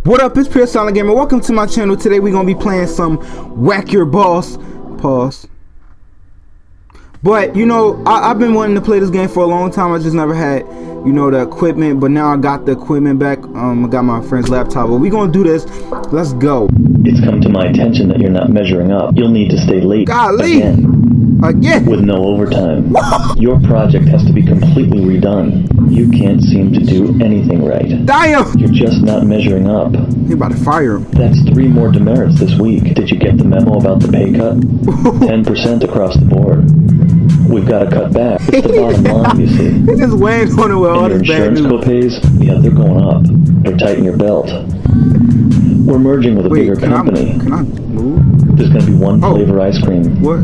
What up, it's Pure Silent Gamer. Welcome to my channel. Today we're gonna be playing some Whack Your Boss. Pause. But you know, I've been wanting to play this game for a long time. I just never had, you know, the equipment. But now I got the equipment back. I got my friend's laptop. But we're gonna do this. Let's go. It's come to my attention that you're not measuring up. You'll need to stay late. Golly. Again. With no overtime. Your project has to be completely redone. You can't seem to do anything right. Damn! You're just not measuring up. You're about to fire him. That's 3 more demerits this week. Did you get the memo about the pay cut? 10% across the board. We've got to cut back. It's the bottom line, you see. He's just weighing on it with all your this bad insurance news. copays? Yeah, they're going up. Or tighten your belt. We're merging with a bigger company. Can I move? There's gonna be one flavor ice cream. What?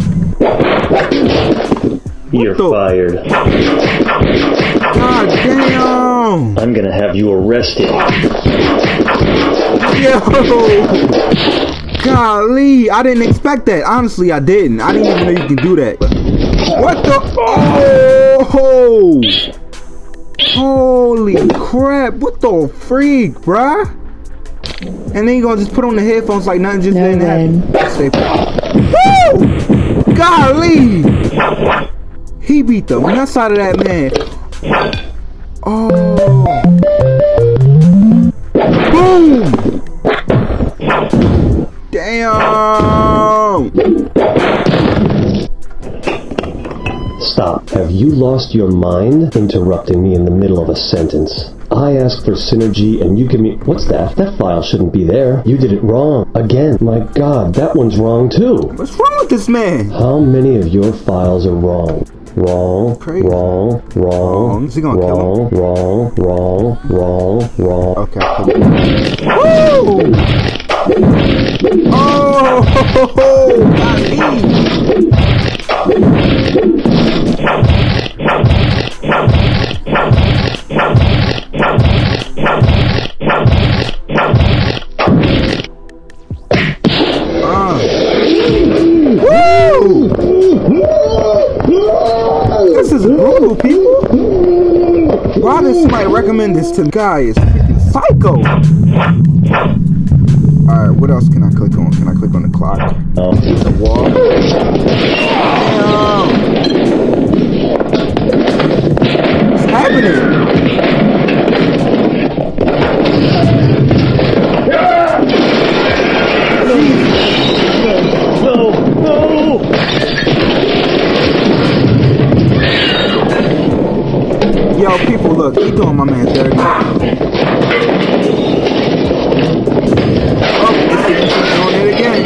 You're fired. God damn! I'm gonna have you arrested. Yo! Golly, I didn't expect that. Honestly, I didn't. I didn't even know you can do that. What the? Oh! Holy crap! What the freak, bruh? And then you gonna just put on the headphones like nothing just didn't happen. Woo! Golly! He beat the nuts out of that man. Oh! Boom! Damn! Stop. Have you lost your mind? Interrupting me in the middle of a sentence. I asked for synergy and you give me... What's that? That file shouldn't be there. You did it wrong. Again. My God, that one's wrong too. What's wrong with this man? How many of your files are wrong? Wrong, crazy. Wrong. Is he gonna kill him? Wrong. Okay. Woo! Oh! This is brutal, people. Why did somebody recommend this to the guy? Is freaking psycho. Alright, what else can I click on? Can I click on the clock? The wall. Damn. What's happening? No! Yo, people, look, he doing my man dirty. Oh, this is doing it again.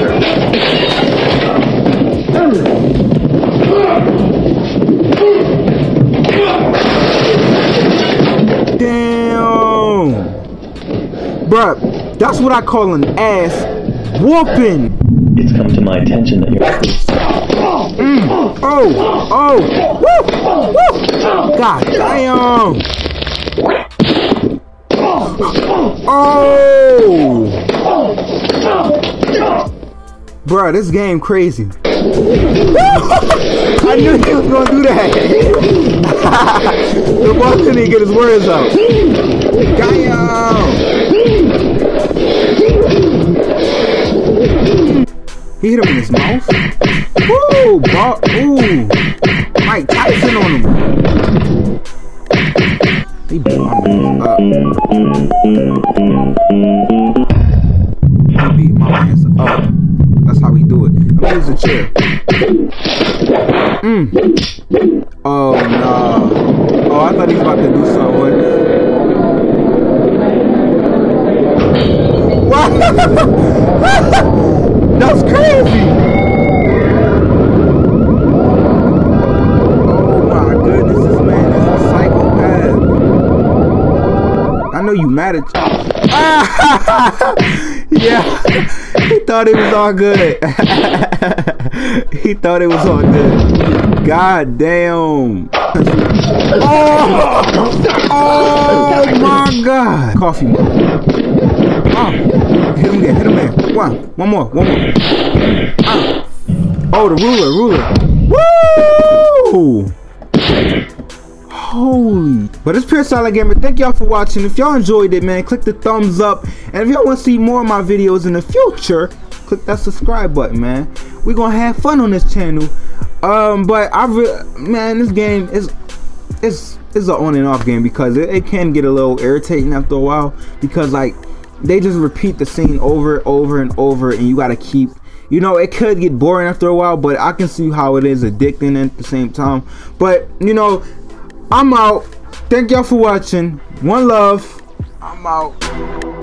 Damn. Bruh, that's what I call an ass whooping. It's come to my attention that you're... Oh! Woo! God damn! Oh! Bruh, this game crazy. I knew he was gonna do that. The boss couldn't get his words out. Damn! He hit him in his mouth. Ooh, ooh. Mike Tyson on him. He beat my man up. He beat my man up. That's how we do it. Let me use the chair. Oh no. Oh, I thought he was about to do something. What? That's crazy! Oh my goodness, this man is a psychopath. I know you mad at... Yeah, he thought it was all good. He thought it was all good. God damn. Oh my God. Coffee mug. Oh, hit him again. One more. Oh, the ruler. Woo! Holy. But it's Pure Silent Gamer. Thank y'all for watching. If y'all enjoyed it, man, click the thumbs up. And if y'all want to see more of my videos in the future, click that subscribe button, man. We're gonna have fun on this channel. But man, this game is an on and off game, because it can get a little irritating after a while, because like they just repeat the scene over and over, and you gotta keep, you know, it could get boring after a while, but I can see how it is addicting at the same time. But you know, I'm out. Thank y'all for watching. One love. I'm out.